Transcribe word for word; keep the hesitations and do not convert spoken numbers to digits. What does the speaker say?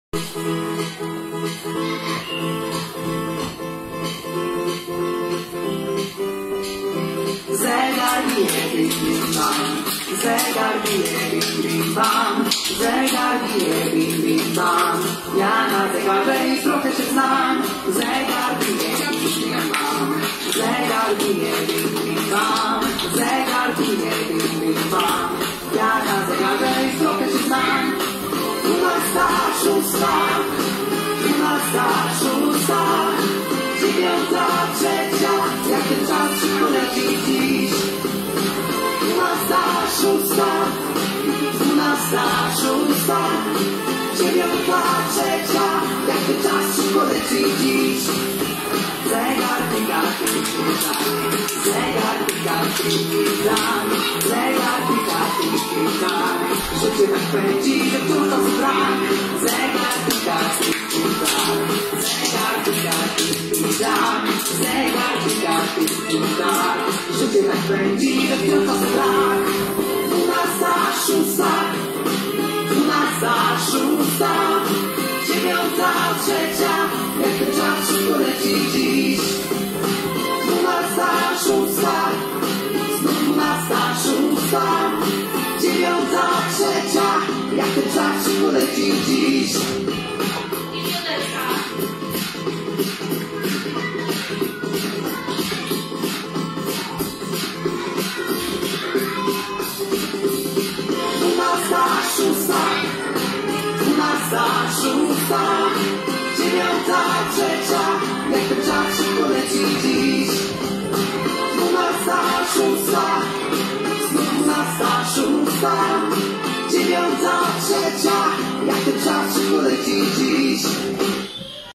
Zegar bije, bim, bim, bam. Zegar bije, bim, bim, bam. Zegar bije, bim, bim, bam. Ja na zegarze i trochę się znam. Zegar bije, bim, bim, bam. Zegar bije, bim, bim, bam. Zegar bije, bim, bim, bam. Ja na zegarze i trochę się znam. Dwunasta, szósta, dwunasta, szósta, dziewiąta, trzecia, jak ten czas szybko leci dziś. Dwunasta, szósta, dwunasta, szósta, dziewiąta, trzecia, jak ten czas szybko leci dziś. Zegar pika, pika, zegar pika, pika, zegar pika, pika, życie tak pędzi, że trudno zbrak. Zegar pika, pika, zegar pika, pika, zegar pika, pika, życie tak pędzi, że trudno zbrak. Dwunasta, szósta, dwunasta, szósta, dziewiąta, trzecia, jak ten czas szybko leci dziś. Dwunasta, szósta, znów dwunasta, szósta, dziewiąta, trzecia, jak ten czas szybko leci dziś. Dwunasta, szósta, dwunasta, szósta, dziewiąta, trzecia, jak ten czas szybko leci dziś. Dwunasta, szósta, znów dwunasta, szósta, dziewiąta, trzecia, jak ten czas szybko leci dziś.